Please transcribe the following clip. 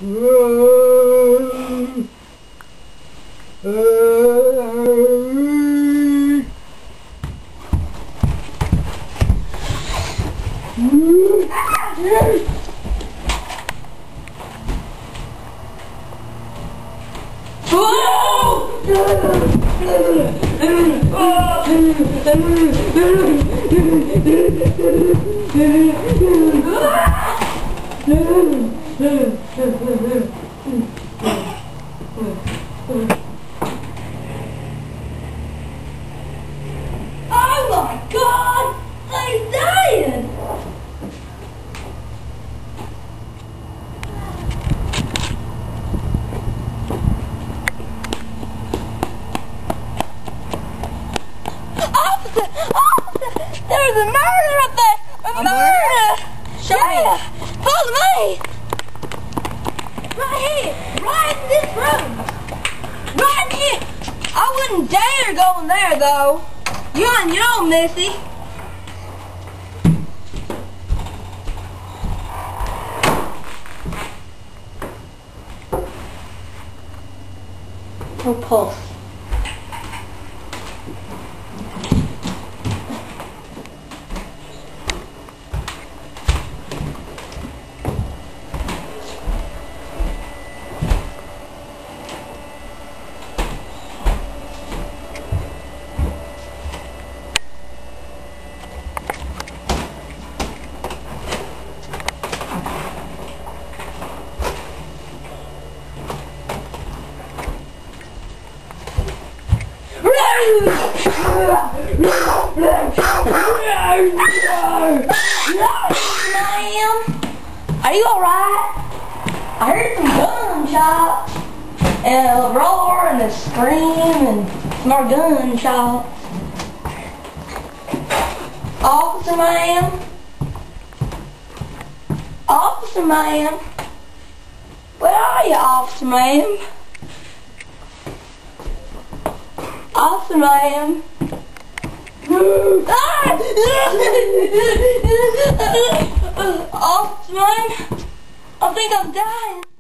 Oh my God! I'm dying! Officer! Officer! There's a murder up there! A murder! Show me. Follow me! Right here! Right in this room! Right here! I wouldn't dare go in there though! You're on your own, Missy! No pulse. Ma'am, are you alright? I heard some gunshots and a roar and a scream and some more gunshots. Officer, ma'am? Officer, ma'am? Where are you, officer, ma'am? Officer, ma'am? Officer, ma'am? I think I'm dying.